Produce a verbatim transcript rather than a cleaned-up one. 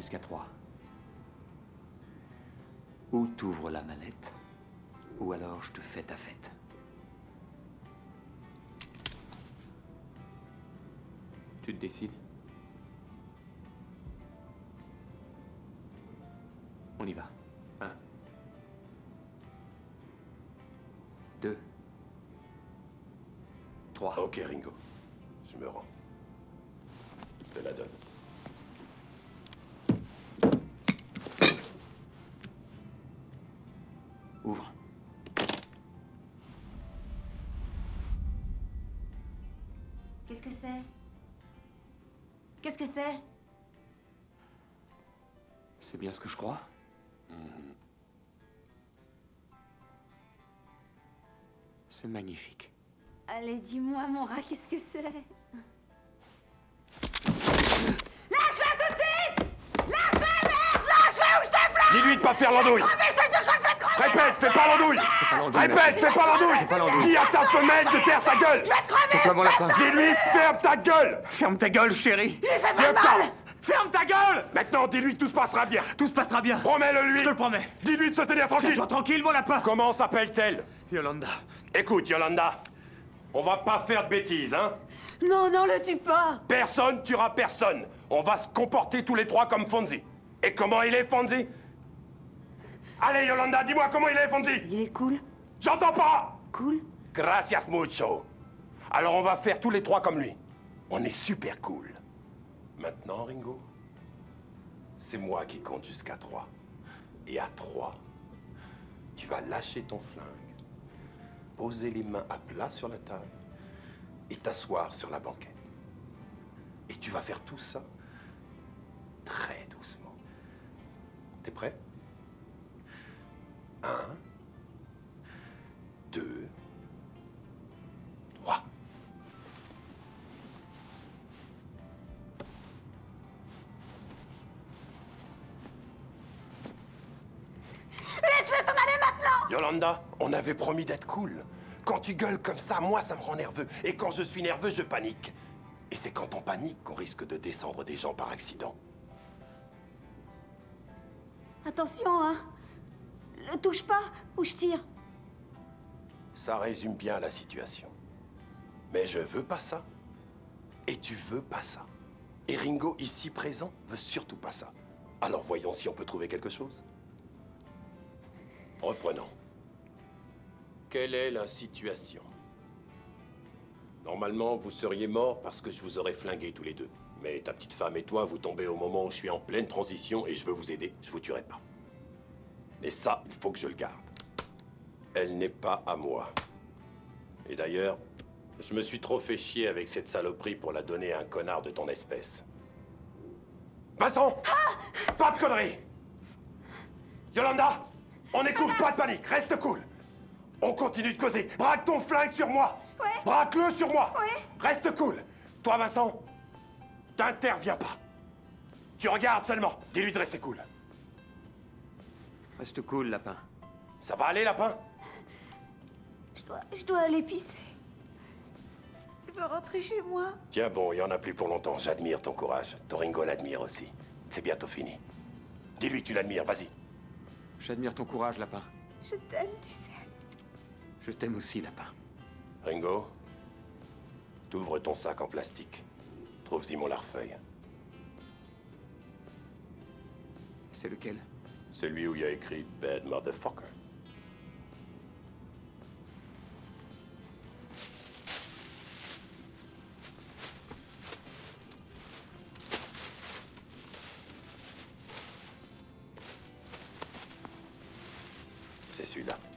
jusqu'à trois. Ou t'ouvres la mallette, ou alors je te fais ta fête. Tu te décides? On y va. Un. Deux. Trois. Ok, Ringo. Je me rends. Je te la donne. Ouvre. Qu'est-ce que c'est? Qu'est-ce que c'est? C'est bien ce que je crois. Mm-hmm. C'est magnifique. Allez, dis-moi, mon rat, qu'est-ce que c'est? Lâche-la tout de suite! Lâche-la, merde! Lâche-la ou je te flingue! Dis-lui de pas faire l'andouille! Mais je te jure que je vais te crever! Répète, fais pas l'andouille! pas l'andouille, Répète, fais pas l'andouille! Dis à ta femelle de taire sa gueule! Je vais te crever! Tais-toi, mon lapin. Dis-lui, ferme ta gueule! Ferme ta gueule, chérie. Il fait Mieux pas que ça! mal! Ferme ta gueule! Maintenant, dis-lui que tout se passera bien. Tout se passera bien. Promets-le lui! Je te le promets. Dis-lui de se tenir tranquille! Tiens-toi tranquille, mon lapin. Comment s'appelle-t-elle? Yolanda. Écoute, Yolanda, on va pas faire de bêtises, hein? Non, non, le tue pas! Personne tuera personne. On va se comporter tous les trois comme Fonzie. Et comment il est, Fonzie? Allez, Yolanda, dis-moi comment il est, Fonzie! Il est cool? J'entends pas! Cool? Gracias mucho. Alors on va faire tous les trois comme lui. On est super cool. Maintenant, Ringo, c'est moi qui compte jusqu'à trois. Et à trois, tu vas lâcher ton flingue, poser les mains à plat sur la table et t'asseoir sur la banquette. Et tu vas faire tout ça très doucement. T'es prêt? Un, deux, trois. Laisse-le s'en aller maintenant! Yolanda, on avait promis d'être cool. Quand tu gueules comme ça, moi, ça me rend nerveux. Et quand je suis nerveux, je panique. Et c'est quand on panique qu'on risque de descendre des gens par accident. Attention, hein! Le touche pas, ou je tire. Ça résume bien la situation. Mais je veux pas ça. Et tu veux pas ça. Et Ringo, ici présent, veut surtout pas ça. Alors voyons si on peut trouver quelque chose. Reprenons. Quelle est la situation? Normalement, vous seriez morts parce que je vous aurais flingués tous les deux. Mais ta petite femme et toi, vous tombez au moment où je suis en pleine transition et je veux vous aider. Je vous tuerai pas. Et ça, il faut que je le garde. Elle n'est pas à moi. Et d'ailleurs, je me suis trop fait chier avec cette saloperie pour la donner à un connard de ton espèce. Vincent! Ah! Pas de conneries! Yolanda! On est cool, pas de panique, reste cool! On continue de causer. Braque ton flingue sur moi! Ouais. Braque-le sur moi! Ouais. Reste cool! Toi, Vincent, t'interviens pas. Tu regardes seulement. Dis-lui de rester cool. Reste cool, lapin. Ça va aller, lapin? Je dois, je dois aller pisser. Je veux rentrer chez moi. Tiens bon, il y en a plus pour longtemps. J'admire ton courage. Toringo l'admire aussi. C'est bientôt fini. Dis-lui que tu l'admires, vas-y. J'admire ton courage, lapin. Je t'aime, tu sais. Je t'aime aussi, lapin. Ringo, t'ouvres ton sac en plastique. Trouve-y mon larfeuille. C'est lequel? Celui où il y a écrit Bad Motherfucker. C'est celui-là.